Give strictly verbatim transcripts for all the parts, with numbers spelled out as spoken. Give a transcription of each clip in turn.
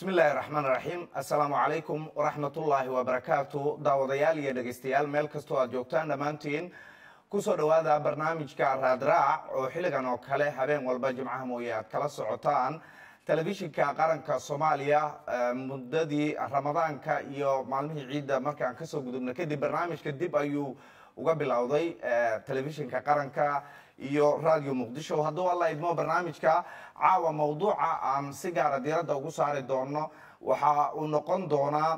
بسم الله الرحمن الرحيم السلام عليكم ورحمة الله وبركاته داوديال يا دغستيال مeel kasto aad joogtaan dhamaantiin ku soo dhawaada barnaamijka raadraac oo xiligan oo kale habeen walba jimcaha mooyee aad kala socotaan telefishinka qaranka Soomaaliya muddadii Ramadaanka iyo maalmihii ciidda markaan ka soo gudubnay kadib barnaamijka dib ayuu uga bilowday telefishinka qaranka iyo radio Muqdisho hadduu alla idmo barnaamijka caawa mawduuca aan si gaar ah diiradda ugu saari doono waxa uu noqon doonaa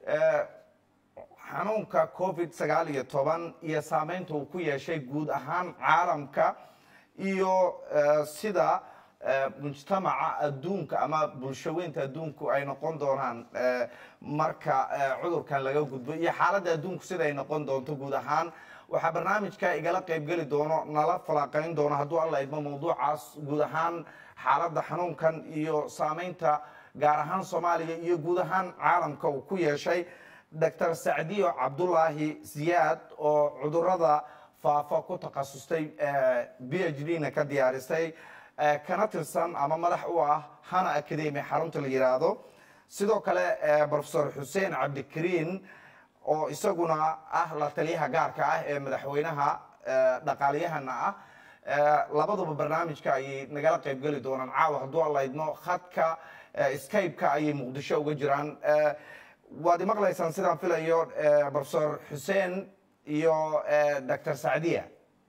xanuunka covid sagaal iyo toban iyo saameynta uu ku yeeshay guud ahaan caalamka iyo sida mujtamaca adduunka ama bulshaweynta adduunku ay noqon doonaan marka cudurkan laga gudbo iyo xaaladda adduunku sida ay noqon doonto guud ahaan waxa barnaamijka igala qayb gali doono nala falaqayn doono hadduu alla idmo mawduucaas guud ahaan xaaladda xanuunkan iyo saameynta gaar ahaan Soomaaliya iyo guud ahaan caalamka uu ku yeeshay Doctor Saadiyo Cabdullaahi Ziyaad oo cudurrada faafa ku takhasustay PhD-na ka diyaarisay kana tirsan ama madax u ah Hana Academy xarunta la yiraahdo sidoo kale Professor Hussein Abdikariin oo isaguna ah la taliyaha gaarka ah ee madaxweynaha dhaqaaliyahana ah labaduba barnaamijka ay nagala qayb gali doonaan caawa hadduu alla idmo khadka Skype-ka ay Muqdisho uga jiraan waad maqlaysaan sidaan filayo Professor Hussein iyo Doctor Saadiya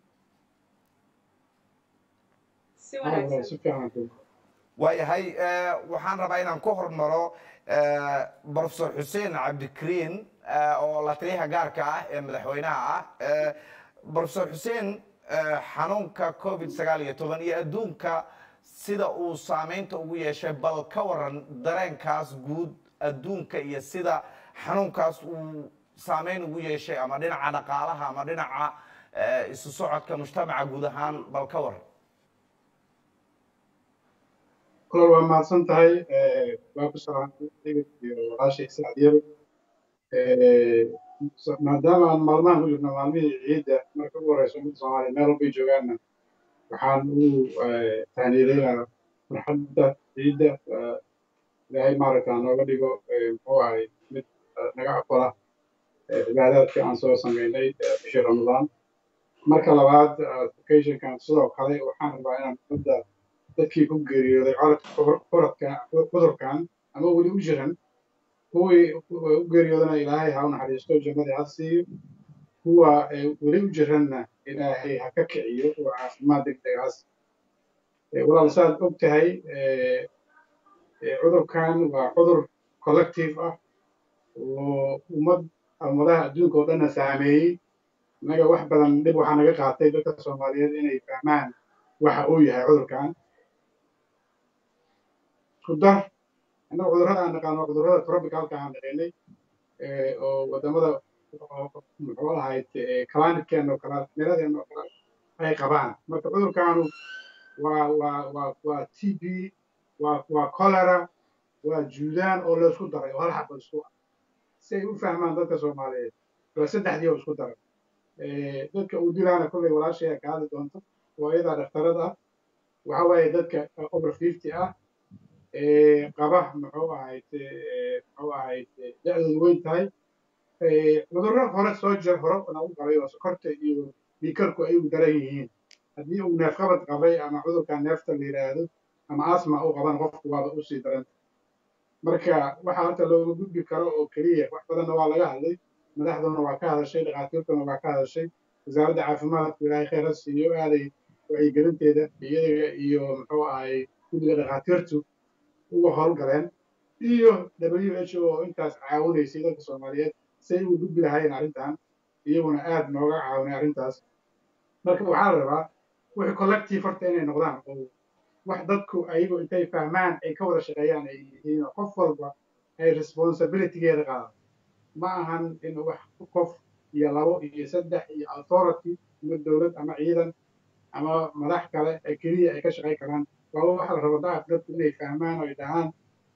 waayahay waxaan rabaa inaan ku hormaro Professor Hussein Abdikariin oo la taliyaha gaarka ah ee madaxweynaha ah Professor Hussein xanuunka covid sagaal iyo toban iyo adduunka sida uu saameynta ugu yeeshay bal ka waran dareenkaas guud adduunka iyo sida xanuunkaas uu saameyn ugu yeeshay ama dhinaca dhaqaalaha ama dhinaca isu socodka mujtamaca guud ahaan bal ka waran كل ما صنتهاي بابسران وراشي سعدير ما دام أن مرمان وجدنا معلمي عيد مركب ورئيس من صومالي مالو بيجوانا وحان هو ثاني ليلة مرحبا عيد لهي ماركان وغديقو هو هاي مت نقع قرى بعدات في عنصر سميني في رمضان مركب لبعض كيشن كان صدق خلي وحان ربعنا نبدأ dadkii ku geeriyooday cudurka cudurkan ama weli u jiran kuwii u geeriyoodana ilaahay ha u naxariisto jannada ha siiyo kuwa weli u jiranna ilaahay ha ka kiciyo oo caafimaad degdeg ah walaal saad og tahay cudurkan waa cudur collective ah oo ummad ummadaha adduunka oo dhanna saameeyey naga wax badan dhib waxaa naga qaatay dadka Soomaaliyeed inay fahmaan waxa uu yahay cudurkan كده أنا عذرها أنا كان عذرها تروبيكال كان عندنا أو ودمدا محورها هاي كلام كانوا كلام مراد إنه هاي قبان ما تعذر كانوا و و و و تي بي و و كوليرا وجودان أو لا سكوت دري ولا حب السوق سيفهم فهمان ذاك الصومالي بس ده حديه سكوت دري ذاك وديرانا كله ولا شيء كهذا دونته وإذا اخترضها وحوي ذاك أوبر خمسين أه قبح محوها محوها دعوة وين تاي مدرنا خلاص سوجر هرب أنا أقول قبي وسكرت يو بيكركوا أيو دريين هذي ونفقبت قبي أنا عذر كان نفط اللي هذا أنا أسمع أو قبان غفق وهذا أوسي درنت مركا وحالة لو جود بيكروا أو كلية وحدنا نوع لها هذي ملاحظنا وعكا هذا الشيء لقاتلنا وعكا هذا الشيء زارد عافمات ولاي خير السيو هذه وعي قلنت هذا يو محوها كل لقاتلته ugu hawlgaleen iyo W H O intaas caawinaysay dadka Soomaaliyeed si ay u gudbi lahaayeen arrintan iyaguna aad nooga caawinay arrintaas marka waxaa la rabaa wixii collective horta inay noqdaan oo wax dadku ayagu intay fahmaan ay ka wada shaqeeyaan ay yihiin qof walba ay responsibility-geeda qaado ma ahan in wax qof iyo labo iyo saddex iyo authority ama dowlad ama ciidan ama madax kale ay keliya ay ka shaqeyn karaan وهو واحد ربطات ضد إنه فهمان ويدهان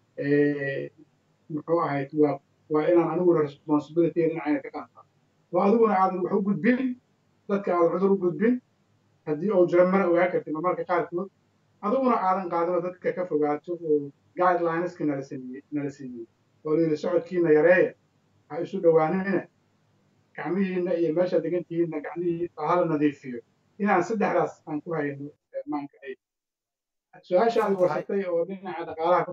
محوها هيتوا وإن أنا أقول responsibility إن عينك كانها وأدونا عاد الوحوق بالبين ذاتك على العذر بالبين هدي أو جرمنا وياك في ممارك قالت له aduguna aadan qaadano dadka ka fogaato oo guidelineska nala siiyey nala siiyey oo layidhi socodkiina yareeya ha isu dhowaanina gacmihiina iyo meesha degantihiina gacmihii hala nadiifiyo inaan saddexdaas aan ku hayno maanka ay su-aashaadi warsatay oo dhinaca dhaqaalaha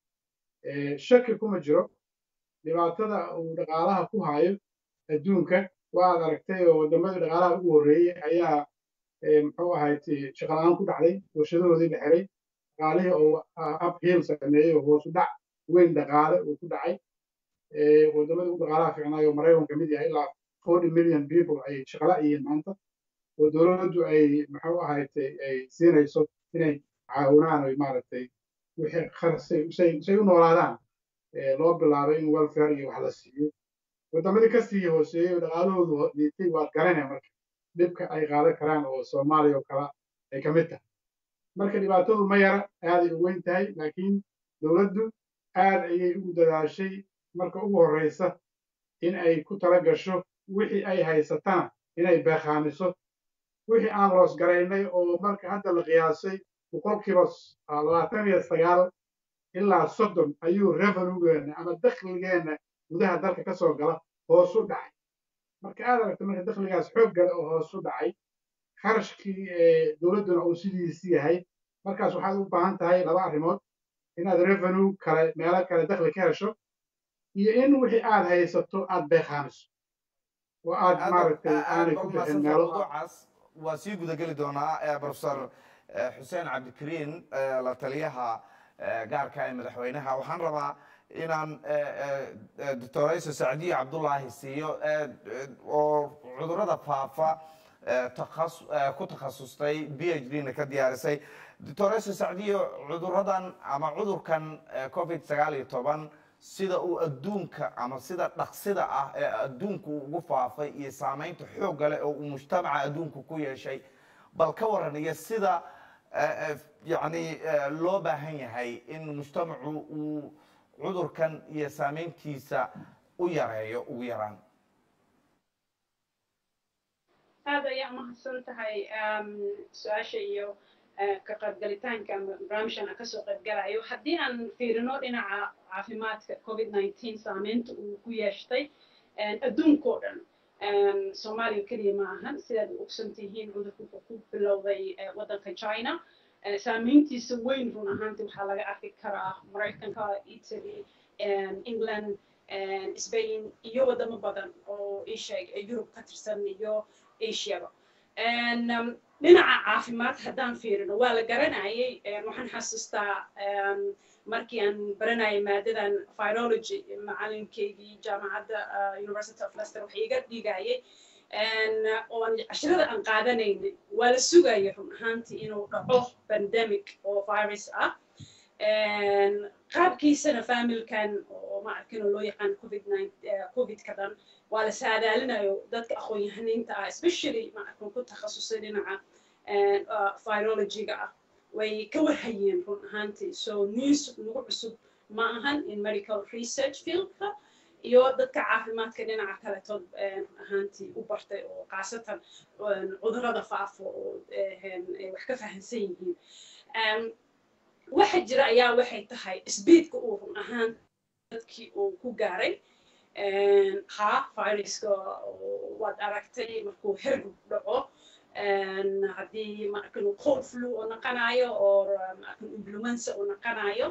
shaki kuma jiro dhibaatada uu dhaqaalaha ku hayo adduunka waad aragtay oo waddamadii dhaqaalaha ugu horreeyey ayaa muxuu ahayd shaqalaan ku dhacday warshadahoodii la xiray dhaqaalihii oo uphill sameeyey oo hoosu dhac weyn dhaqaale uu ku dhacay waddamadii ugu dhaqaalaha fiicnaayo maraykan ka mid yahay ilaa forty million people ay shaqala yihiin maanta oo dowladdu ay muxuu ahayd ay siinayso inay caawinaan ay maaragtay wixii kharsay say say u noolaadaan loo bilaabay in welfare iyo wax la siiyo waddamadii kasii hooseeyey oo dhaqaalahoodu liitay waad garanaya marka dhibka ay qaadan karaan oo soomaaliya oo kale ay ka mid tahay marka dhibaatadu ma yara aaday u weyn tahay laakiin dowladdu aad ayay ugu dadaashay marka ugu horreysa in ay ku tala gasho wixii ay haysatana inay beekhaamiso wixii aan loos garaynay oo marka hadda la qiyaasay boqolkiiba labaatan iyo sagaal ilaa soddon ayuu revenuegeena ama dakhligeena gudaha dalka ka soo gala hoos u dhacay marka aad aragto marka dakhligaas xoog gale oo hoos u dhacay kharashkii dowladduna uu sidiisi yahay markaas waxaad u baahan tahay laba arrimood inaad revenue kale meelo kale dakhli ka hesho iyo in wixii aad haysato aad beekhaamiso oo aad maaragtay aanay ku bixin meelo waa sii gudageli doonaa professor xuseen cabdikariin la taliyaha gaarka ee madaxweynaha waxaan rabaa inaan doctoraysa sacdiye cabdullaahi siiyo oo cudurrada faafa ku takhasustay b h d na ka diyaarisay doctoraysa sacdiye cudurradan ama cudurkan covid sagaal iyo toban sida uu adduunka ama sida dhaqsida ah ee adduunku ugu faafay iyo saamaynta xoogga leh oo uu mujtamaca adduunku ku yeeshay bal ka waran iyo sida yani loo baahan yahay in mujtamacu uu cudurkan iyo saamayntiisa u yareeyo ugu yaraan aad ayaa mahadsan tahay su-aasha iyo ka qaybgalitaanka ama barnaamijkan aan kasoo qaybgalayo haddii aan fiirino dhinaca caafimaadka covid nineteen saamaynta uu ku yeeshtay adduunkao dhan soomaaliya keliya ma ahan sidaad u ogsan tihiin cudurku wuxuu ku bilowday waddanka china saamayntiisa weyn run ahaantii waxaa laga arki karaa maraykanka italy england spain iyo waddamo badan oo isheeg yurub ka tirsan iyo asiaba dhinaca caafimaad haddaan fiirino waa la garanayay waxaan xasuustaa markii aan baranayay maadadan virology macalinkeygii jaamacadda university of leicester waxay iga dhigayay oo casharada aan qaadanaynay waa la sugaya run ahaantii inuu dhaco pandemic oo virus ah qaabkiisana familkan oo ma arkin oo loo yaqaan covid covidka dhan waa la saadaalinayo dadka aqoon-yahaniinta ah especially ma arkin ku takhasusay dhinaca virologyga ah way ka warhayeen run ahaantii so news nagu cusub ma ahan in medical research fieldka iyo dadka caafimaadka dhinaca kaletood ahaantii u bartay oo khaasatan cudurrada faafo oo wax ka fahansan yihiin waxa jira ayaa waxay tahay speedka uu run ahaan dadkii uu ku gaaray ha viruska waad aragtay markuu hergub dhaco haddii markan cold flu oo naqanayo oo markan influenza oo naqanayo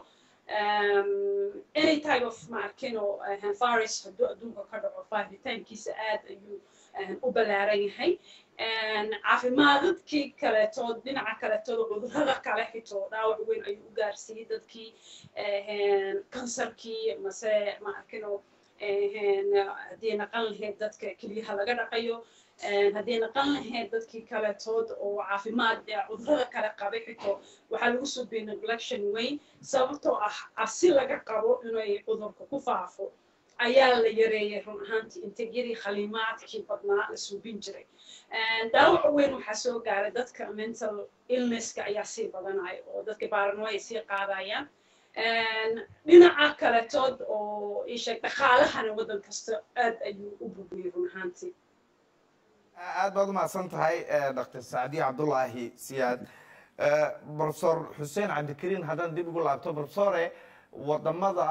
any type of markan oo virus hadduu adduunka ka dhaco faafitaankiisa aad ayuu u ballaaran yahay caafimaadadkii kaletood dhinaca kaletood cudurrada kale xitoo dhaawac weyn ayuu u gaarsiiyey dadkii kansarkii mase maarkino haddii naqan lahayd dadka keliyaha laga dhaqayo haddii naqan lahayd dadkii kaletood oo caafimaad cudurrada kale qabay xitoo waxaa lagu subiyey neglection weyn sababtoo ah cabsi laga qabo inay cudurka ku faafo ayaa la yareeyay run ahaantii inteegyadii khaliimaadkii badnaa la suubin jiray dhaawaca weyn waxaa soo gaaray dadka mental illnesska ayaa sii badanaya oo dadka baaranoy ay sii qaadayaan dhinaca kaletood oo isheeg dhaqaalahana waddan kasta aad ayuu u burburiyey run ahaantii aad baad u mahadsan tahay doctor sacdiye cabdullaahi siyaad professor xuseen cabdikariin haddaan dib ugu laabto professore wadamada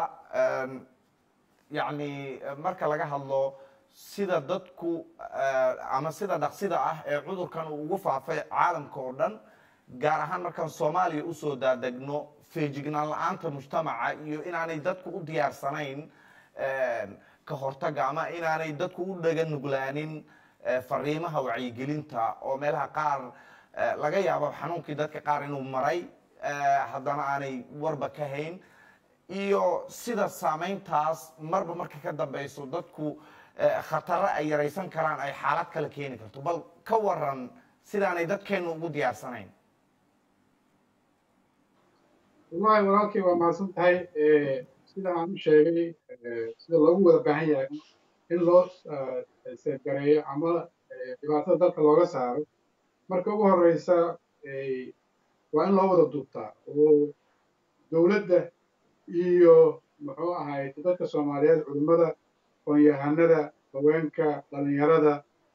yacni marka laga hadlo sida dadku ama sida dhaqsida ah ee cudurkan uu ugu faafay caalamka oo dhan gaar ahaan markaan soomaaliya usoo daadegno feejignaan la-aanta mujtamaca iyo inaanay dadku u diyaarsanayn ka hortaga ama inaanay dadku u dhaga nuglaanin fariimaha wacyigelinta oo meelaha qaar laga yaabo xanuunkii dadka qaar inuu maray haddana aanay warba ka hayn iyo sida saamayntaas marba marka ka dambeyso dadku khataro ay yaraysan karaan ay xaalad kale keeni karto bal ka waran sidaanay dadkeenu ugu diyaarsanayn wallahi walaalkii waa mahadsan tahay sida aan u sheegay sida loogu wada baahan yahay in loo seefgareeyo ama dhibaatada dalka looga saaro marka ugu horeysa waa in loo wada duubtaa oo dowladda iyo muxuu ahayd dadka soomaaliyeed culimmada aqoon-yahanada haweenka dhalinyarada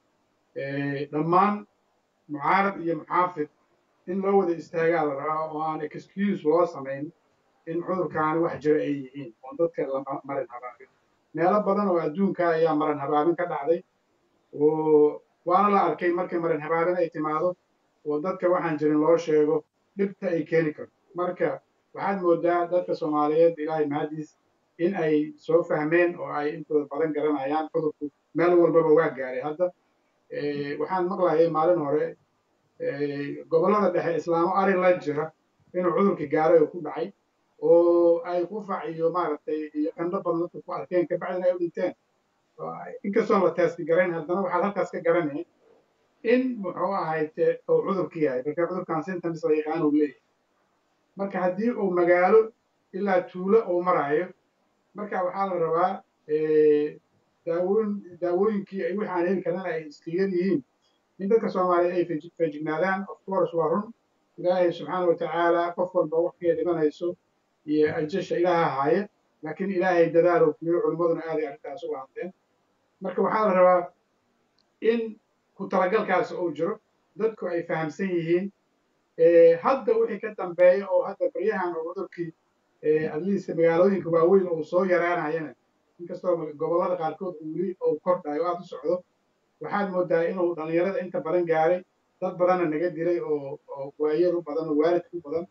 dhammaan mucaarad iyo muxaafid in loo wada istaagaa la rabaa oo aan excuse loo samayn in cudurkaani wax jira ay yihiin oon dadka la marin habaabin meelo badan oo adduunka ayaa marin habaabin ka dhacday oo waana la arkay markii marin habaabin ay timaado oo dadka waxaan jirin loo sheego dhibta ay keeni karto marka waxaad moodaa dadka soomaaliyeed ilaahay mahadiis in ay soo fahmeen oo ay intooda badan garanayaan cudurku meel walbaba waa gaaray hadda waxaan maqlayay maalin hore gobollada dhexe islaamo ari la jira inuu cudurkii gaaray oo ku dhacay oo ay qufac iyo maaragtay iyo qandho badan dadka ku arkeen kabacdina ay u dhinteen inkastoo la teesti garayn haddana waxaad halkaas ka garanaya in muxuu ahayd uu cudurka yahay marka cudurkan symptoms la yaqaan uu leeyahay marka haddii uu magaalo ilaa tuulo uu maraayo marka waxaa la rabaa daawooyin daawooyinkii ay wixii aan heli karana ay iskigan yihiin in dadka soomaaliyeed ay feejignaadaan of course waa run ilaahay subxaana watacaala qof walba waqtiga dhimanayso iyo ajasha ilaaha haaya laakiin ilaahay dadaalo kuyo culimmaduna aaday arrintaas uga hadleen marka waxaa la rabaa in ku talagalkaas uu jiro dadku ay fahamsan yihiin hadda wixii ka dambeeya oo hadda baryahan oo cudurkii atleast magaalooyinka waaweyn uu soo yaraanayana inkastoo gobollada qaarkood uu weli uu kordhayo aad u socdo waxaad moodaa inuu dhalinyarada inta badan gaaray dad badanna naga dilay oo oo waayadu badan oo waalidku badan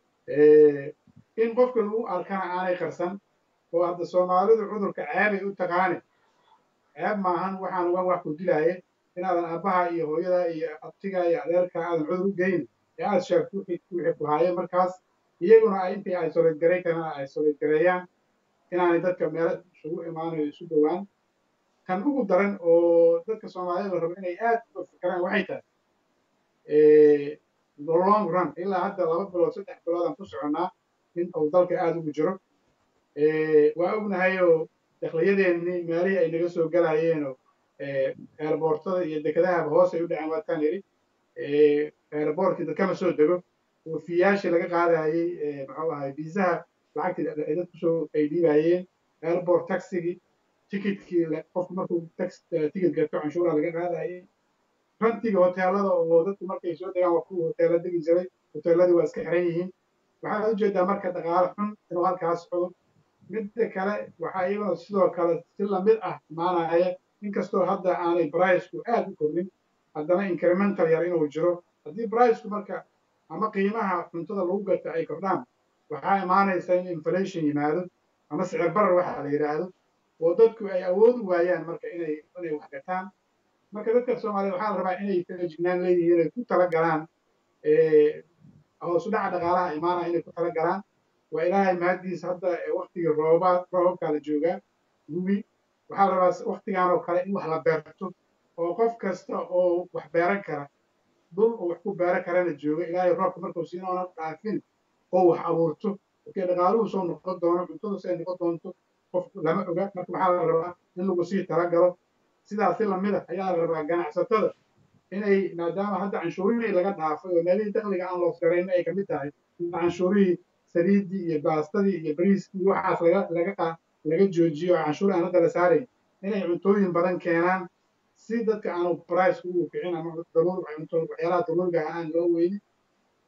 in qofka lagu arkana aanay qarsan oo hadda soomaalidu cudurka ceebay u taqaane ceeb maahan waxaan uga wax ku dilaaye inaadan aabbaha iyo hooyada iyo abtiga iyo adeerka aadan cudur u geyn ee aad sheegto wixii ku haayeen markaas iyaguna ay intay isolate garay karana isolate gareeyaan inaanay dadka meelo isugu imaanayo isu dhowaan kan ugu daran oo dadka soomaalida la rabo inay aad uga fikiraan waxay tahay the long run ilaa hadda laba bilood saddex biloodaan ku soconnaa in uu dalka aada ugu jiro waa ognahayoo dakhliyadeenni meelihii ay naga soo galayeenoo airboortada iyo dekedahaba hoos ay u dhaceen waataan yidhi airboortkii dadkama soo dego oofiyaashii laga qaadayey muxuu ahay biisaha lacagtii ay dad kusoo ay dhiibayeen airport taxigii tikitkii qofku markuu tax tikit gato canshuura laga qaadayey rantiga hoteelada oo dadku markay soo degaan waa kuwa hoteela degi jiray hoteeladii waa iska xiran yihiin waxaad ujeedaa marka dhaqaale xun inuu halkaas cudur midda kale waxaa iyaguna sidoo kale si lamid ah imaanaya inkastoo hadda aanay briceku aad u kordhin haddana incremental yar inuu jiro haddii briceku marka ama qiimaha cuntada lagu gata ay kordhaan waxaa imaanaysa in inflation yimaado ama sicir barar waxa la yidhaahdo oo dadku ay awood u waayaan marka inay inay wax gataan marka dadka soomaaliyeed waxaa la rabaa inay feejignaan leeyihiin inay ku tala galaan hoos u dhaca dhaqaalaha imaanaya inay ku tala galaan waa ilaahay mahaddiisa hadda waktigii roobaad roobabkaa la joogaa gubi waxaa la rabaa waktigaan oo kale in wax la beerto oo qof kasta oo wax beeran kara dhul oo wax ku beeran karana jooga ilaahay roobka markuu siina oona dhaafin oo wax abuurto markay dhaqaaluhu soo noqon doono cuntadu si ay noqon doonto qof lama oga marka waxaa la rabaa in lagu sii talagalo sidaasi lamida ayaa la rabaa ganacsatada inay maadaama hadda canshuurihii laga dhaafay oo meelihii dakhliga aan loos garayn ay kamid tahay in canshuurihii saliiddii iyo baastadii iyo bariiskii waxaas laga laga laga joojiyo oo canshuur aan hadda la saarayn inay cuntooyin badan keenaan si dadka aanu price ugu kicin ama daruur waxyaalaha daruuriga aan loo weynin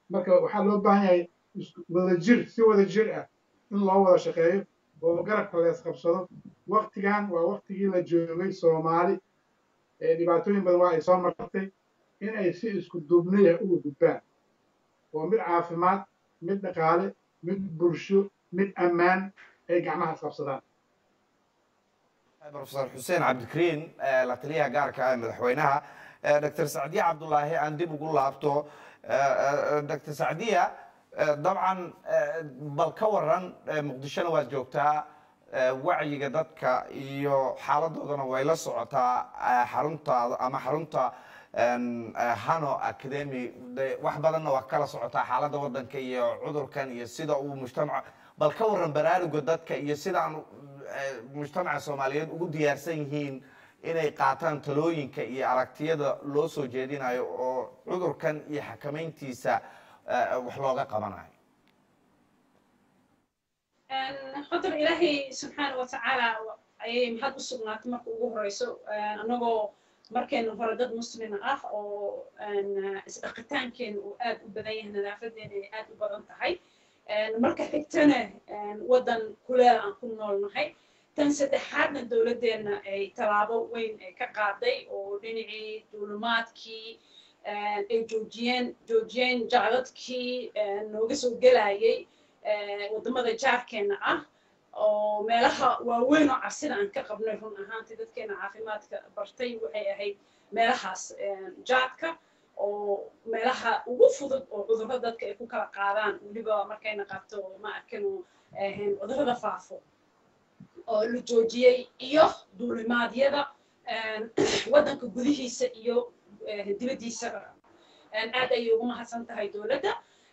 marka waxaa loo baahan yahay wada jir si wada jir ah in loo wada shaqeeyo oo garabka la isqabsado waqtigan waa waqtigii la joogay soomaali ee dhibaatooyin badan waa ay soo martay in ay si isku duubnaya uga gudbaan oo mid caafimaad mid dhaqaale mid bulsho mid ammaan ay gacmaha isqabsadaan بروفيسور حسين عبد الكريم لا تليها قارك مدحوينها دكتور سعدية عبد الله عندي بقول لابتو دكتور سعدية طبعا بالكورن مقدشنا واجوكتا وعي قدتك iyo xaaladoodan way la socotaa xarunta ama xarunta hano academy wax badan oo kala socotaa xaaladda wadanka iyo cudurkan iyo sida uu mujtamac bal ka waran baraaruga dadka iyo sida aan mujtamaca Soomaaliyeed ugu diyaarsan yihiin inay qaataan talooyinka iyo aragtiyada loo soo jeedinayo oo cudurkan iyo xakameyntiisa wax looga qabanayo خاطر إلهي سبحانه وتعالى أي محد السبنات مركو جوه رئيسه أنه مركن فرداد مسلم أخ أو أن استقطان كان وآد وبدأيه نافذ يعني آد وبدأ تحي مركز حكتنا ودن كلها أن كنا نحي تنسد حدنا الدولة دينا أي ترابو وين كقاضي ودنيعي دولمات كي أي جوجين جوجين جعلت كي نوجسوا جلاي wadamada jaarkeena ah oo meelaha waaweyn oo cabsida aan ka qabnay run ahaantii dadkeena caafimaadka bartay waxay ahayd meelahaas jaadka oo meelaha ugu fudud oo cudurrada dadka ay ku kala qaadaan weliba markayna qabto ma arkano cudurrada faafo oo la joojiyey iyo duulimaadyada wadanka gudihiisa iyo dibadiisa aad ayay ugu mahadsan tahay dowladda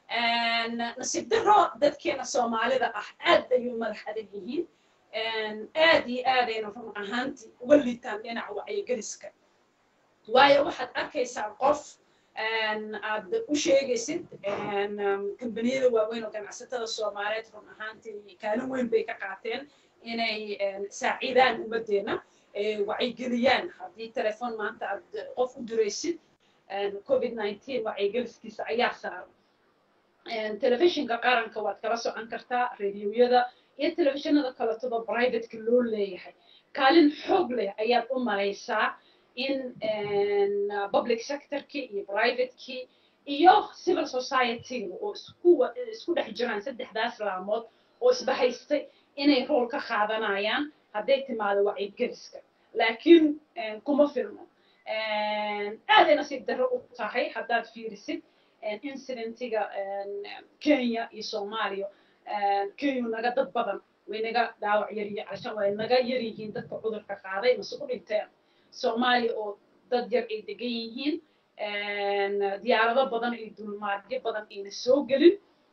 نصيب درو دتكينا سوماليدا أح آد أيو مدح أديهين آدي آدينا فم أهانتي واللي تامينا وعي جلسك وايا واحد أكيس عقف أن عد وشيء جسد أن كمبنية وين وكان عسته السوماليات فم أهانتي كانوا وين بيك قاتين إني سعيدان وبدينا وعي جليان هذه تلفون ما أنت عد قف دريسد كوفيد تسعة عشر وعي جلسك سعيا صار telefishinka qaranka waad kala socon kartaa radioyada iyo telefishinada kaleetada private-ka loo leeyahay kaalin xoog leh ayaad u malaysaa in public sector-ki iyo private-ki iyo civil society-ga oo isku isku dhex jiraan saddexdaas laamood oo isbahaystay inay rool ka qaadanayaan hadday timaado wacyigeliska laakiin kuma filmo aadayna si darro u tahay haddaad fiirisid incidentiga Kenya iyo Soomaaliya Kenya naga dad badan way naga dhaawac yar iyo cashan way naga yar yihiin dadka cudurka qaaday mas'uul u dhinteen Soomaaliya oo dad yar ay degan yihiin diyaarado badan iyo dulmaadyo badan ayna soo gelin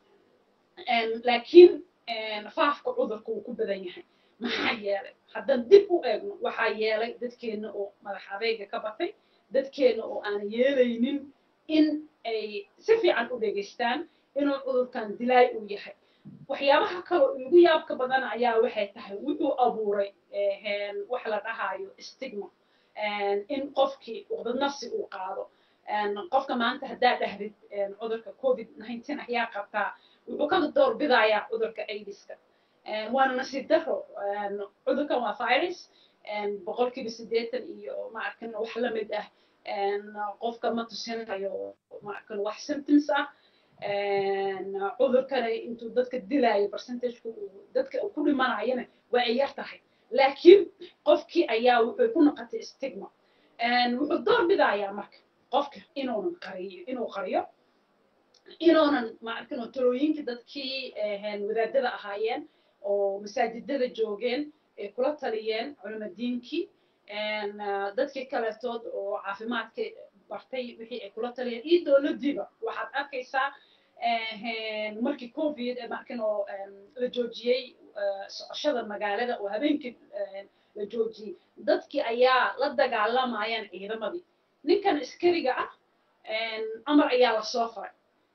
laakiin faafka cudurka uu ku badan yahay maxaa yeelay haddaan dib u eegno waxaa yeelay dadkeena oo madax adayga ka batay dadkeena oo aan yeelaynin in ay si fiican u dhegaystaan inuu cudurkan dilaay uu yahay waxyaabaha kale ugu yaabka badan ayaa waxay tahay wuxuu abuuray wax la dhahayo stigma in qofkii uqdad nafsi uu qaado qofka maanta haddaa dhahdid cudurka covid nineteen ayaa qabtaa wuxuu ka doorbidayaa cudurka aidiska waana nasiib daro cudurkan waa virus boqolkiiba siddeetan iyo ma arkin wax la mid ah qofka ma tusinayo ma arkin wax symptoms ah cudurkana intuu dadka dilaayo percentageka dadka ku dhimanayana waa ay yar tahay laakiin qofkii ayaa wuxuu ku noqotay stigma wuxuu doorbidayaa marka qofka inuunan qariyo inuu qariyo inuunan ma arkin talooyinka dadkii wadaadada ahaayeen oo masaajidada joogeen ay kula taliyeen culimadiinkii dadkii kaletood oo caafimaadka bartay wixii ay kula taliyeen iyo dowladdiiba waxaad arkaysaa markii covid markin oo la joojiyey socoshada magaalada oo habeenkii la joojiyey dadkii ayaa la dagaalamayaan ciidamadii ninkan askariga ah amar ayaa la soo faray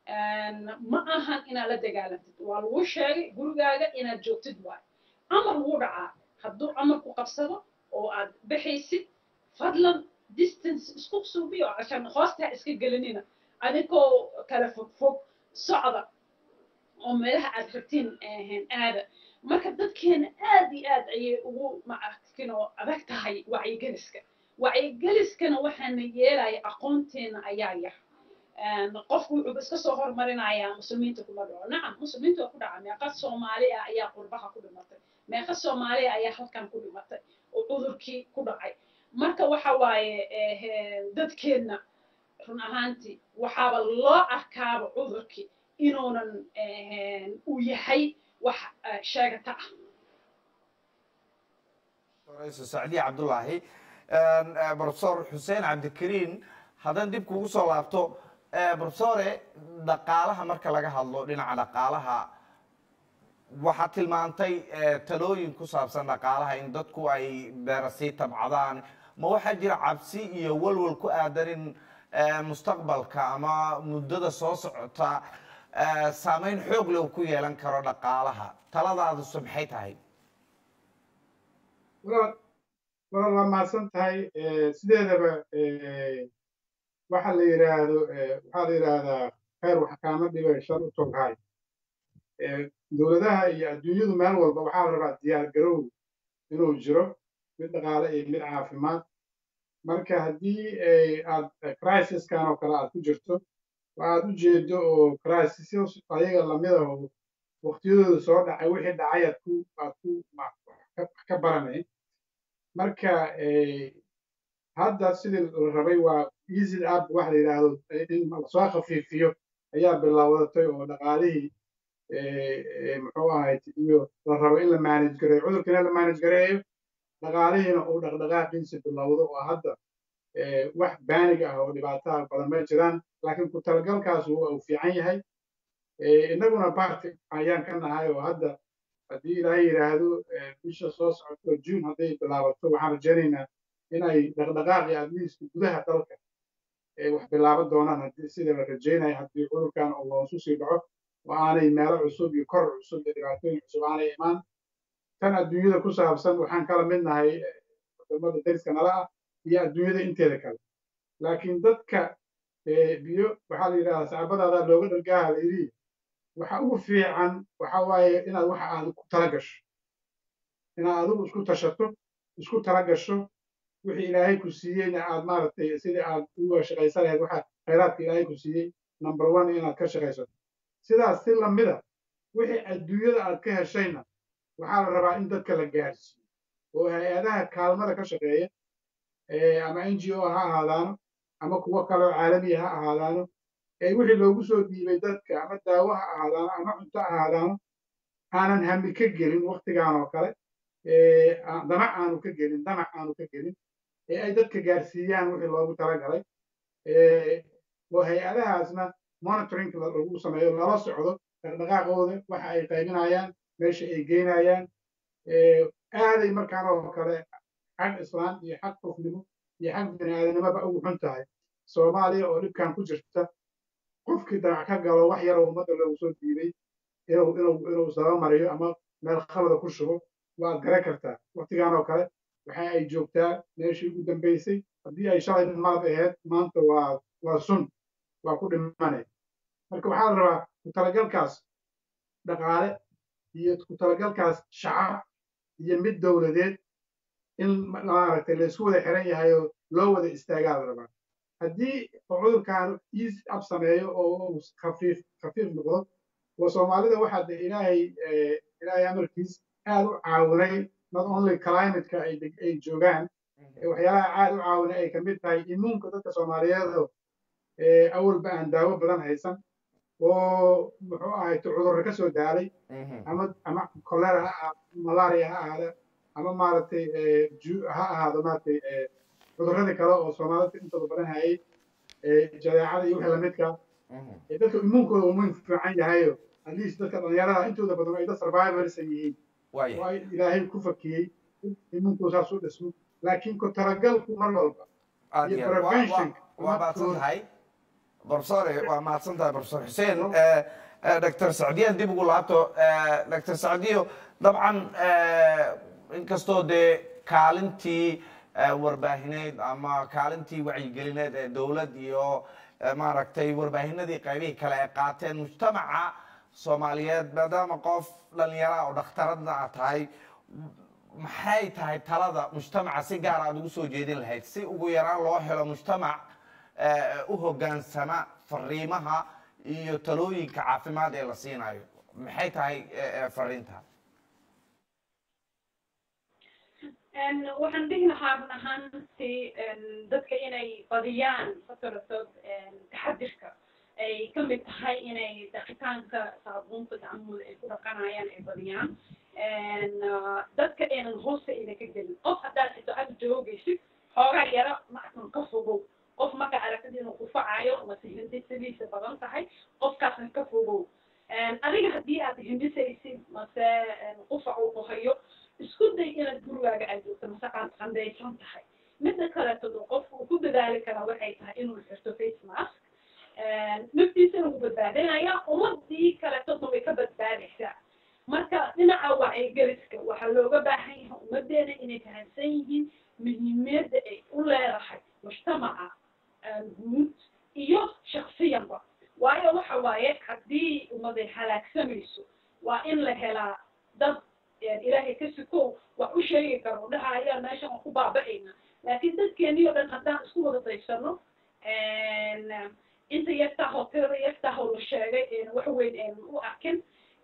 ma ahan inaad la dagaalantid waa lagu sheegay gurigaaga inaad joogtid waayo amar wuu dhacaa hadduu amarku qabsado oo aad bixaysid fadlan distance isku suubiyo عشان hoosta iska gelinina adigoo kala fog fog socda oo meelaha aad rabtiin aada marka dadkeena aad iyo aad ayay ugu maarkinoo adag tahay wacyigeliska wacyigeliskana waxaana yeelaya aqoonteena ayaa yar qofku wuxuu iska soo hormarinayaa muslimiinta kuma dhaco nacam muslimiinta waa ku dhaca meeqa soomaali ah ayaa qurbaha ku dhimatay meeqa soomaali ah ayaa halkan ku dhimatay oo cudurkii ku dhacay marka waxa waaye dadkeena run ahaantii waxaaba loo arkaaba cudurkii inuunan uu yahay wax sheegata ah رئيس السعودية عبد الله بروفيسور حسين عبد الكريم هذا ديب كوغو سو لابتو بروفيسور دقالها marka laga hadlo dhinaca dhaqaalaha waxa tilmaantay talooyin ku saabsan dhaqaalaha in dadku ay beerasi tabcadaan ma waxa jira cabsi iyo walwal ku aadarin mustaqbalka ama muddada soo socota saameyn xoog leh ku yeelan karo dhaqaalaha taladaadu maxay tahay walaal waa mahadsan tahay sideedaba waxa la yidhaahdo waxaa la yidhaahdaa khayr wax kaama dhibe shar u toghay dowladaha iyo adduunyadu meel walba waxaa la rabaa diyaar garow inuu jiro mid dhaqaale iyo mid caafimaad marka haddii aad crisiskan oo kale aad ku jirto aad u jeedo oo crisis ayaga lamid ah oo waqtiyadooda soo dhacay wixii dhacay aad ku aad ku ka baranay marka hadda sidii la rabay waa easy up wax la yidhaahdo in lasoo khafiifiyo ayaa bilowdatay oo dhaqaalihii muxuu ahayd iyo la rabo in la manage gareeyo cudurkina la manage gareeyo dhaqaalihiina uu dhaqdhaqaaqiisa bilowdo oo hadda wax baanig ah oo dhibaataha badan ma jiraan laakiin ku talagalkaas uu fiican yahay innaguna baarti ayaan ka nahay oo hadda haddii ilaahay yidhaahdo bisha soo socoto june hadday bilaabato waxaan rajaynaynaa inay dhaqdhaqaaqi adliiska gudaha dalka wax bilaaban doonaan haddii sida la rajaynaya haddii cudurkan uu hoosu sii dhaco oo aanay meelo cusub iyo kor cusub iyo dhibaatooyin cusub aanay imaan tan adduunyada ku saabsan waxaan kala mid nahay wadamada dariska nala ah iyo adduunyada inteeda kale laakiin dadka biyo waxaa la yidhahdaa saxaabadaada looga dhargaaha la yidhi waxa ugu fiican waxa waaye inaad waxa aad ku tala gasho inaad adigu isku tashato isku tala gasho wixii ilaahay ku siiyeyna aad maaragtay sidii aad uga shaqaysan lahayd waxa khayraadka ilaahay ku siiyey number one inaad ka shaqaysato sidaas si lamida wixii adduunyada aad ka heshayna waxaa la rabaa in dadka la gaarsiiyo oo hay-adaha kaalmada ka shaqeeya ama n g o ha ahaadaano ama kuwo kaleo caalamiya ha ahaadaano ee wixii loogu soo dhiibay dadka ama daawo ha ahaadaano ama cunto ahaadaano aanan hami ka gelin waktigan oo kale damac aanu ka gelin damac aanu ka gelin ee ay dadka gaarsiiyaan wixii loogu talagalay oo hay-adahaasna monitoring lagu sameeyo lala socdo dhaqdhaqaaqooda waxa ay qaybinayaan meesha ay geynayaan aaday markaan oo kale xag islaam iyo xag qofnimo iyo xag bini aadanimoba ugu xun tahay soomaaliya oo dhibkan ku jirta qofkii damac ka galo wax yaroo ummadda loogu soo diiday inuu inuu inuu sabamariyo ama meel khalada ku shubo waad garan kartaa waktigan oo kale waxa ay joogtaa meeshii ugu dambaysay haddii ay shalay malab ahayd maanta waa waa sun waa ku dhimanay marka waxaa la rabaa ku talagalkaas dhaqaale iyo ku talagalkaas shacab iyo mid dowladeed in maaragtay laysku wada xiran yahay oo loo wada istaagaa la rabaa haddii cudurkan easy up sameeyo oo khafiif khafiif noqdo oo soomaalida waxaa de ilaahay ilaahay amarkiis aad u caawinay not only climateka ay ay joogaan waxyaalaha aad u caawinay ay kamid tahay immuunka dadka soomaaliyeed oo awalba aan daawo badan haysan oo muxuu ahayd cudurro ka soo daalay ama ama cholera ha ahaado malaria ha ahaado ama maaragtay ha ahaado maaragtay cudurradii kale oo soomaalida intooda badan hayay jadeecada iyo wixii lamidka dadka immuunkooda uu muhiim fiican yahayo at least dadka dhalinyarada intooda badan ay dad survivors yihiin oo ay ilaahay ku fakiyey immuunkooda saas u dhismo laakiin ku talagalku mar walba iyo prevention waa mahadsan tahay professore waa mahadsan tahay professor xuseen doctor sacdiyan dib ugu laabto doctor sacdiyo dabcan inkastoo dee kaalintii warbaahineed ama kaalintii wacyigelineed ee dowlad iyo maaragtay warbaahinadii qaybihii kale ay qaateen mujtamaca soomaaliyeed maadaama qof dhalinyara oo dhakhtaradna aad tahay maxay tahay talada mujtamaca si gaar aad ugu soo jeedin lahayd si ugu yaraan loo helo mujtamac u hoggaansama fariimaha iyo talooyinka caafimaad ee la siinayo maxay tahay fariinta waxaan dhihi lahaa run ahaantii dadka inay badiyaan fakaratood taxadirka ay ka mid tahay inay dhaqitaanka saabuunta gacmahooda ay ku dhaqanayaan ay badiyaan dadka aynan hoosta ayna ka gelin qof haddaad xito ag joogaysid xoogaa yaro mackan ka fogow qof marka aragtid inuu kufacayo mase hindisadiisa badan tahay qofkaasna ka fogow adiga haddii aad hindisaysid mase qufac uu ku hayo isku day inaad gurigaaga aad joogto mase aad qandaysan tahay midda kaleetadu qofku uu ku dadaali karaa waxay tahay inuu xirto face mask naftiisana uu badbaadinaya ummadii kaleetodna way ka badbaadaysaa marka dhinaca wacyigeliska waxaa looga baahan yahay ummadeena inay fahamsan yihiin muhiimiyadda ay u leedahay mujtamaca guud iyo shaksiyanba waayo waxa waaye haddii ummaday halaagsamayso waa in la helaa dad ilaahay ka sikow wax u sheegi karo dhaha ayaa meeshan aan ku baaba'ayna laakiin dadkeennii oo dhan haddaan isku wada daysano inta yartaa hoteelada yartaa oo la sheegay wax weyn u arkin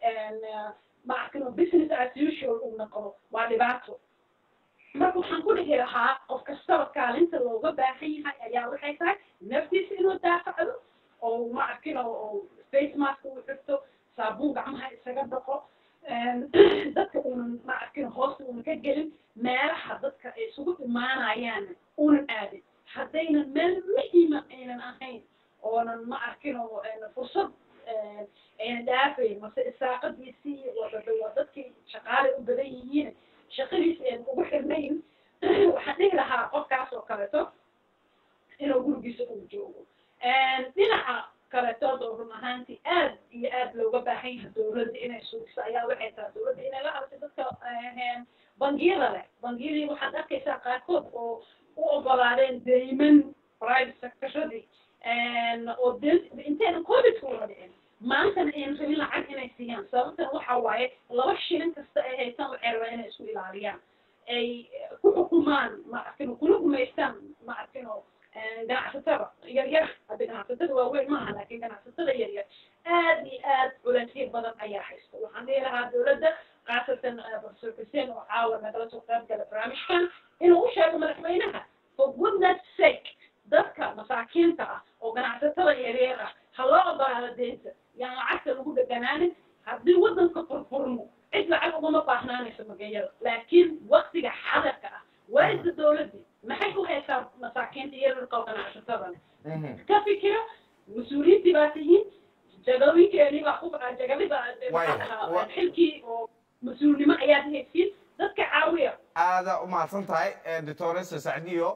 ma arkino business as usual uu noqdo waa dhibaato marka waxaan ku dhihi lahaa qof kastaba kaalinta looga baahan yahay ayaa waxay tahay naftiisa inuu daafacdo oo ma arkino oo face mask uu xirto saabuun gacmaha isaga dhaqo dadka uunan ma arkino hoosta uunan ka gelin meelaha dadka ay isugu imaanayaan uunan aadin haddaynan meel muhiima aynan ahayn oonan ma arkino fursad aynan dhaafayn mase isaaqadiisii waa dadkii shaqaale u badan yihiin shaqadiisa aynan ugu xirnayn waxaan dhihi lahaa qofkaas oo kaleeto inuu gurigiisa uu joogo dhinaca kaleetood oo run ahaantii aad iyo aad looga baahan yahay dowladda inay sugiso ayaa waxay tahay dowladda inay la hadasho dadka bangiyada leh bangiyadii waxaad arkaysaa qaarkood oo u ogolaadeen deyman private sectorshadii oo intayna covidka ula dhicin maantana aynan rabin lacag inay siiyaan sababtan waxa waaye laba shilin kasta ay haystaan waxay rabaan inay isku ilaaliyaan ay ku xukumaan ma arkino kuna gumaystaan ma arkino ganacsatada yaryar hadda ganacsatada waaweyn maaha laakiin ganacsatada yaryar aad iyo aad culansiyo badan ayaa haysta waxaan dhihi lahaa dowladda khaasatan professor xuseen oo caawa nagala soo qayb gala barnaamijkan inuu u sheego madaxweynaha for goodness sake dadka masaakiinta ah oo ganacsatada yaryar ah ha loo ogolaado deynta yaan lacagta lagu dheganaanin haddii waddanka furfurmo cid lacag ugama baahnaanayso magayada laakiin waktiga xadarka ah waysa dowladdii maxay u haysaa masaakiinta yararka oo ganacsatadan ka fikira mas-uuliyiintii baa tihiin jagooyinkeenii baa ku jagadiba xilkii oo mas-uulnimo ayaad haysiin dadka caawiya aada u mahadsan tahay doctoresa sacdiyo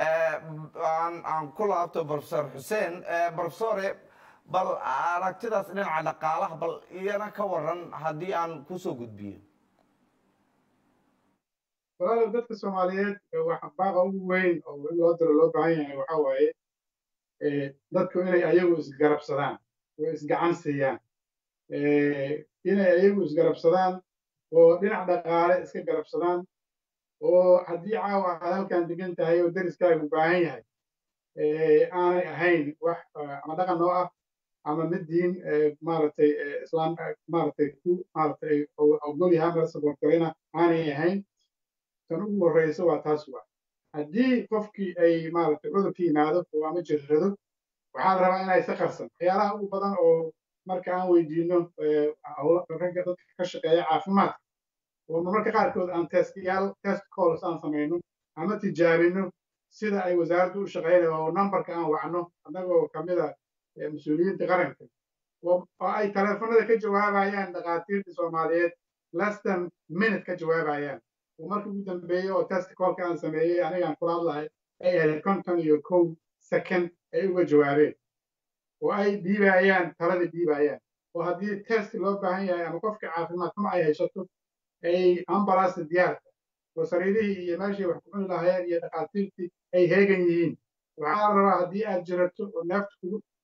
aan aan ku laabto professor xuseen professore bal aragtidaas dhinaca dhaqaalaha bal iyana ka waran haddii aan kusoo gudbiyo walaalow dadka soomaaliyeed waxa baaqa ugu weyn oo in loo diro loo baahan yahay waxa waaye dadku inay ayagu isgarabsadaan oo isgacan siiyaan inay ayagu isgarabsadaan oo dhinac dhaqaale iska garabsadaan oo haddii caawa aad halkan degan tahay oo deriskaagu baahan yahay aanay ahayn wax ama dhaqan oo ah ama mid diin maaragtay islaam maaragtay ku maaragtay ogol yahay ama support garayna aanay ahayn tan ugu horreysa waa taas waa haddii qofkii ay maaragtay cudurka yimaado oo ama jirrado waxaa la rabaa inay isa qarsan waxyaalaha ugu badan oo marka aan weydiino ragga dadka ka shaqeeya caafimaadka oo marmarka qaarkood aan testyaal test calls aan samayno ama tijaabino sida ay wasaaraddu u shaqeynayo oo numberka aan wacno annagoo ka mid a mas-uuliyiinta qaranka oo ay taleefanada ka jawaabayaan dhakhaatiirta soomaaliyeed less than minute ka jawaabayaan oo marka ugu dambeeyey oo test callka aan sameeyey anigaan kula hadlahay ay ahayd konton iyo kow second ay uga jawaabeen oo ay dhiibayaan talada dhiibayaan oo haddii test loo baahan yahay ama qofka caafimaad xuma ay haysato ay ambulance diyaarka oo sariirihii iyo meeshii wax ku cuni lahaayeen iyo dhakhaatiirtii ay heegan yihiin waxaa la rabaa haddii aad jirato oo neefta kugu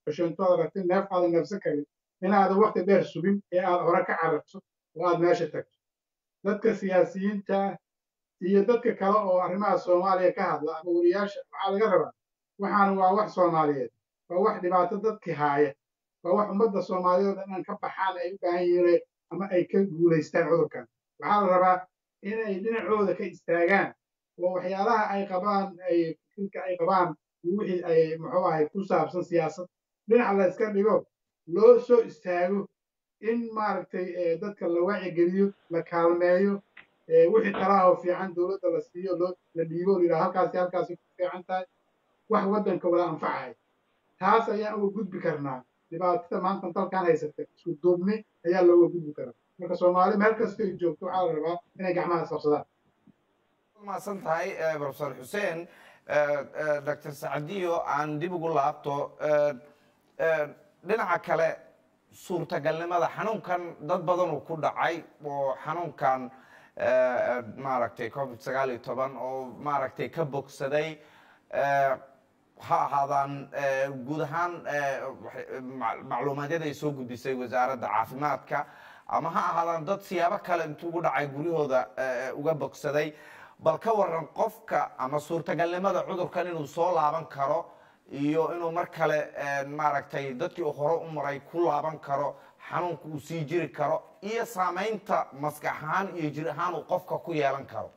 cushuntooda aragti neef aadan neefsan karin inaadan waqti dheer sugin ee aad hore ka cararto oo aad meesha tagto dadka siyaasiyiinta iyo dadka kale oo arrimaha soomaaliya ka hadla ama wariyaasha waxaa laga rabaa waxaan waa wax soomaaliyeed waa wax dhibaato dadkii haaya waa wax ummadda soomaaliyeed oo dhan ka baxaan ay u baahan yihiin ama ay ka guulaystaan cudurkan waxaa la rabaa inay dhinacooda ka istaagaan oo waxyaalaha ay qabaan ay fikirka ay qabaan wixii ay muxuu ahay ku saabsan siyaasad dhinac la iska dhigo loo soo istaago in maaragtay dadka la wacyigeliyo la kaalmeeyo wixii talaha oo fiican dowladda la siiyo loo la dhiibo la yidhaha halkaasi halkaasi ku fiican tahay wax waddanka wada anfacaya taas ayaan uga gudbi karnaa dhibaatada maanta dalkan haysata isku duubni ayaa looga gudbi karaa marka soomaali meel kasta ay joogto waxaa la rabaa inay gacmaha isqabsadaan maasan tahay professor xuseen doctor sacdiyo aan dib ugu laabto dhinaca kale suurtagalnimada xanuunkan dad badan uu ku dhacay oo xanuunkan maaragtay covid sagaal iyo toban oo maaragtay ka bogsaday ha ahaadaan guud ahaan macluumaadyada ay soo gudbisay wasaaradda caafimaadka ama ha ahaadaan dad siyaabo kale intuu ugu dhacay guryahooda uga bogsaday bal ka waran qofka ama suurtagalnimada cudurkan inuu soo laaban karo iyo inuu mar kale maaragtay dadkii uu hore u maray ku laaban karo xanuunka uu sii jiri karo iyo saamaynta maskax ahaan iyo jir ahaan uu qofka ku yeelan karo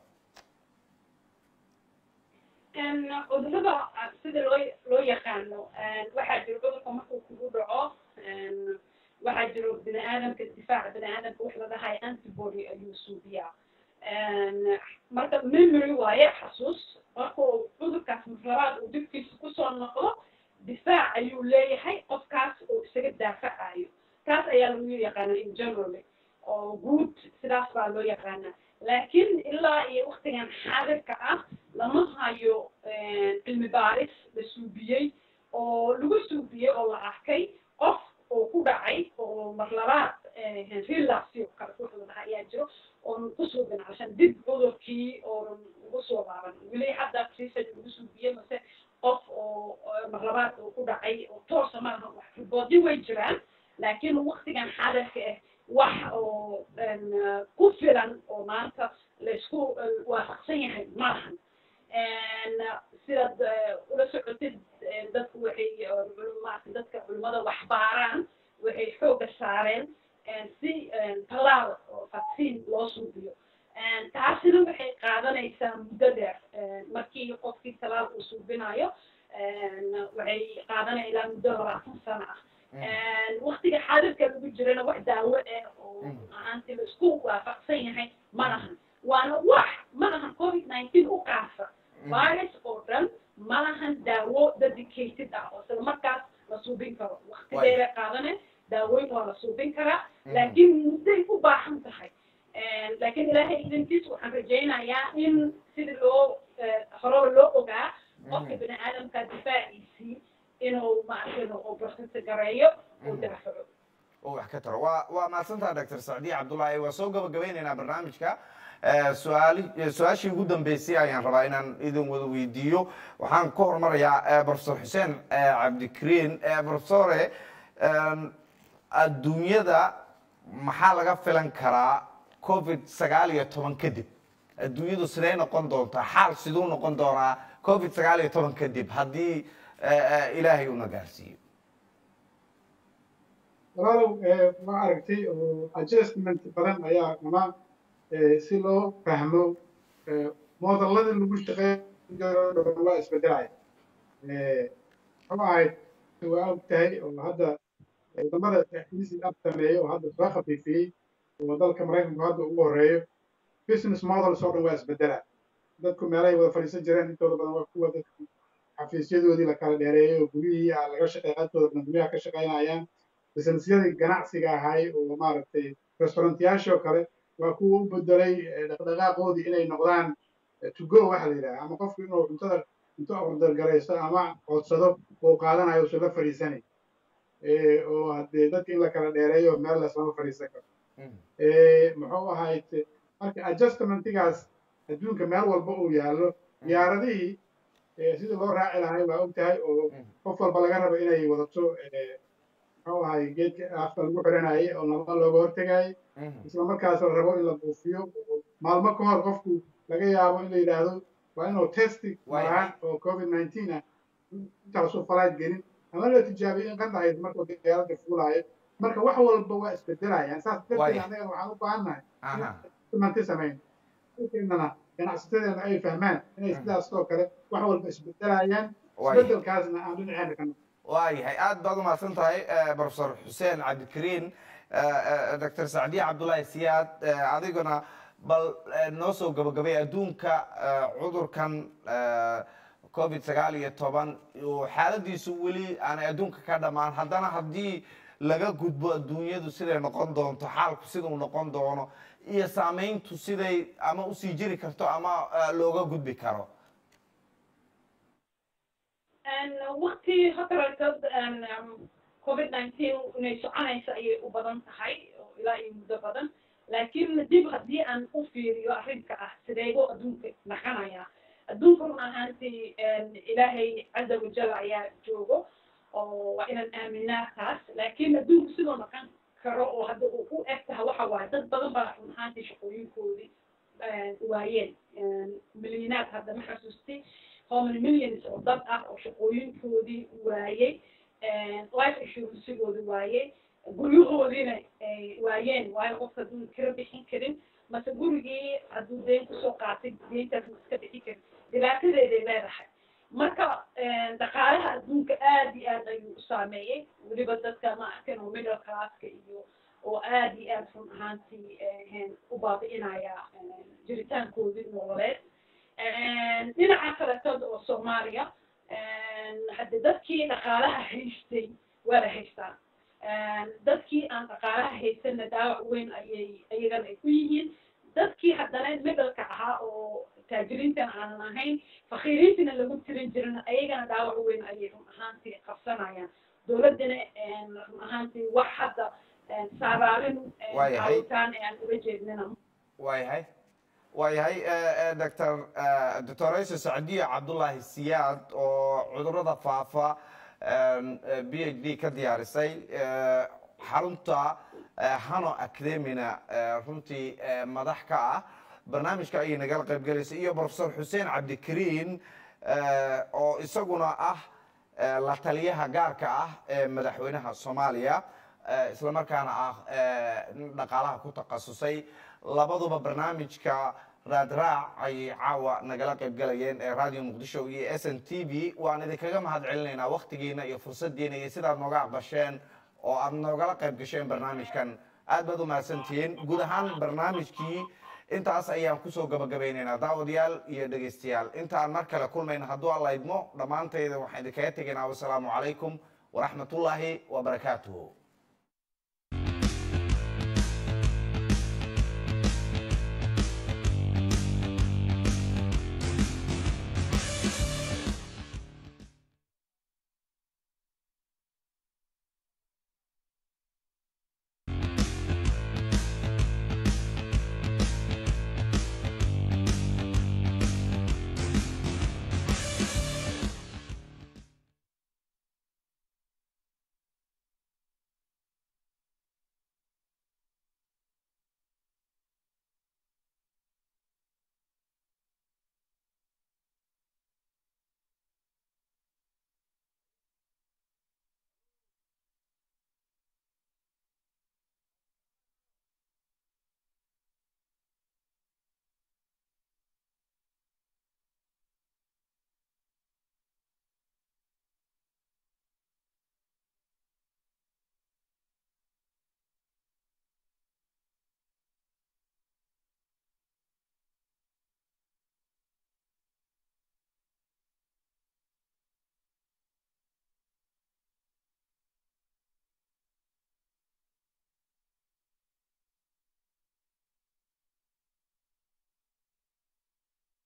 cudurada sida loo loo yaqaano waxaa jiro cudurka markuu kugu dhaco waxaa jiro bini aadamka difaaca bini aadamka wax la dhahay antibody ayuu suubiyaa marka memory waaye xasuus markuu cudurkaas marlabaad uu dibkiisa kusoo noqdo difaac ayuu leeyahay qofkaas oo isaga daafacayo kaas ayaa lagu yaqaana in generally oo guud sidaas baa loo yaqaana laakiin ilaa iyo waqtigan xaadirka ah lama hayo cilmi baaris la suubiyey oo lagu suubiyey oo la arkay qof oo ku dhacay oo marlabaad relapse oo kale wuxuu dhahay ayaa jiro oon kusoo ganacsan dib cudurkii oonan ugu soo laaban weli hadda research lagu suubiyey mase qof oo marlabaad oo ku dhacay oo toosa malaha wax riboodyo way jiraan laakiin waqtigan xaadirka ah wax oo ku filan oo maanta laysku waafaqsan yahay malahan sidaad ula socotid dadku waxay maarata dadka culimada wax baaraan waxay xooga saareen si talaal oo vaccine loo suubiyo taasina waxay qaadanaysaa muddo dheer markii qofkii talaal uu suubinayo waxay qaadanaysaa muddo labaatan sano ah waqtiga xaadirka lagu jirana wax daawo ah oo ahaantii la isku waafaqsan yahay ma lahan waana wax ma lahan covid nineteen u qaasa virus oo dhan ma lahan daawo dedicated ah oo isla markaas la suubin karo waqti dheer qaadane daawooyin waa la suubin karaa laakiin mudday u baahan tahay laakiin ilaahay idankiis waxaan rajaynayaa in sidii loo horeba loo ogaa qofka bini aadamka difaaciisii inuu maaragtay oo barsinta gareeyo oo daafaco oo wax ka taro waa waa mahadsantaha doctor sacdiye cabdullaahi waa soo gabagabeynaynaa barnaamijka su-aali su-aashii ugu dambeysay ayaan rabaa inaan idin wada weydiiyo waxaan ka hormarayaa professor xuseen cabdikariin professore adduunyada maxaa laga filan karaa covid sagaal iyo toban kadib adduunyadu siday noqon doontaa xaal siduu noqon doonaa covid sagaal iyo toban kadib haddii ilaahay una gaarsiiyo walaalow waa aragtay oo adjustment badan ayaa ama si loo fahmo moodalladii lagu shaqeeyo waa isbedelaya muxuu ahayd waa og tahay oo hadda wadamada easy up sameeyo oo hadda soo khafiifiyey oo dalka maraykanku hadda ugu horeeyo business models oo dhan waa isbedelaa dadku meelahay wada fadhiisan jireen intooda badan waa kuwa dadka xafiisyadoodii la kala dheereeyey oo guryihii laga shaqeey qaybtooda badan guryaha ka shaqaynayaan businessyadii ganacsiga ahay oo maaragtay restaurantiyaashii oo kale waa kuwa u bedelay dhaqdhaqaaqoodii inay noqdaan to go waxa la yidhaha ama qofku inuu cuntada cunto ordargaraysto ama codsado oo qaadanayo usan la fadhiisanay oo haddee dadka in la kala dheereeyo meel laslama fadhiisan karo muxuu ahayd marka adjustmentigaas adduunka meel walba uu yaallo diyaaradihii sidii loo raaci lahay waa og tahay oo qof walba laga rabo inay wadato muxuu ahay geedka afka lagu xiranayay oo lama looga hortegayay isla markaas la rabo in la buufiyo maalmo ka hor qofku laga yaabo in la yidhaahdo waa inuu testi maraan oo covid nineteen ah intaasuu falaad gelin ama la tijaabiyo in qandhahayd markuu diyaaradda fuulaayo marka wax walba waa isbedelayaan saas darteed anaga waxaan u baahannahay manti samayn inana ganacsatadeena ay fahmaan inay sidaas oo kale wax walba isbedelayaan isbedelkaasna aan dhinaceena ka noqon waayahay aad baad umahadsan tahay professor xuseen cabdikariin doctor sacdiye cabdullaahi siyaad adiguna bal noo soo gabagabay adduunka cudurkan covid sagaal iyo toban xaaladiisu weli aanay adduunka ka dhammaan haddana haddii laga gudbo adduunyadu siday noqon doonto xaalku siduu noqon doono iyo saamayntu siday ama usii jiri karto ama looga gudbi karo waqti horeetod covid nineteen inay soconaysa ayay u badan tahay ilaa iyo muddo badan laakiin dib haddii aan u fiiriyo arrinka ah sideego adduunka naqanaya adduunka run ahaantii ilaahay caza wajal ayaa joogo oo waa inaan aaminaa taas laakiin adduunku sidoo naqan karo oo hadda uu u eg tahay waxa waaye dad badan baa run ahaantii shaqooyinkoodii waayeen milyanaad hadda ma xasuustay how many millions oo dad ah oo shaqooyinkoodii waayey life insurancegoodii waayey guryahoodiina ay waayeen waayo qofka hadduu kala bixin karin mase gurigii hadduu deen kusoo qaatay deyntaas ma iska bixin karin dhibaatadeeday leedahay marka dhaqaalaha adduunka aad iyo aad ayuu u saameeyey weliba dadka ma arkan oo middle classka iyo oo aad iyo aad run ahaantii u baabi'inaya jiritaankoodii nololeed dhinaca kaleetood oo soomaaliya hadde dadkii dhaqaalaha haystay waa la haystaa dadkii aan dhaqaalaha haysanna daawac weyn ayay ayagana ay ku yihiin dadkii haddana middleka ahaa oo taajiriintan aanan ahayn fakiiriintina lagu tirin jirin ayagana daawac weyn ayay run ahaantii qabsanayaan dowladdana run ahaantii wax hadda saaraalin caawitaan ee aan ula jeednina waayahay waayahay doctor doctoraysa sacdiye cabdullaahi siyaad oo cudurrada faafa b h d ka diyaarisay xarunta hano academina runtii madax ka ah barnaamijka ayay nagala qayb gelaysay iyo professor xuseen cabdikariin oo isaguna ah la taliyaha gaarka ah ee madaxweynaha soomaaliya isla markaana ah dhaqaalaha ku takhasusay labaduba barnaamijka raadraac ayay caawa nagala qayb galayeen ee radio muqdisho iyo s n t v waan idinkaga mahad celinaynaa waktigiina iyo fursaddiina iyo sidaad nooga aqbasheen oo aad noogala qayb gasheen barnaamijkan aad baad u mahadsantihiin guud ahaan barnaamijkii intaas ayaan kusoo gabagabaynaynaa daawadayaal iyo dhegaystayaal intaan mar kale kulmayna hadduu alla idmo dhammaantayda waxaan idinkaga tegaynaa wasalaamu calaykum waraxmatullaahi wabarakaatuhu